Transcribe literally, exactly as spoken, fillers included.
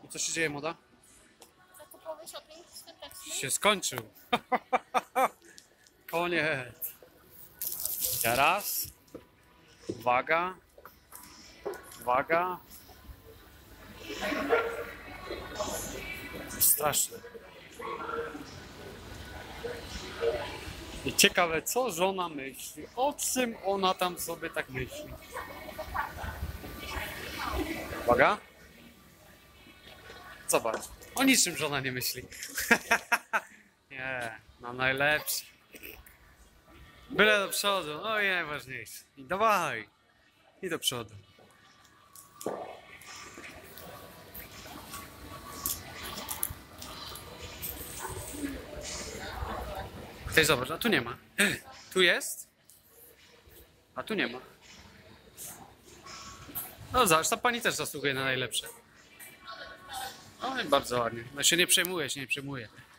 I co się dzieje, młoda? Zakupowy shopping skuteczny. Się skończył. Koniec. Teraz. Uwaga. Uwaga. Straszne. I ciekawe, co żona myśli. O czym ona tam sobie tak myśli. Uwaga. Zobacz. O niczym żona nie myśli. Nie, no najlepsze. Byle do przodu, no i najważniejsze. I dawaj. I do przodu. Ty zobacz, a tu nie ma. Tu jest? A tu nie ma. No zobacz, ta pani też zasługuje na najlepsze. No i bardzo ładnie. No się nie przejmuje, się nie przejmuje.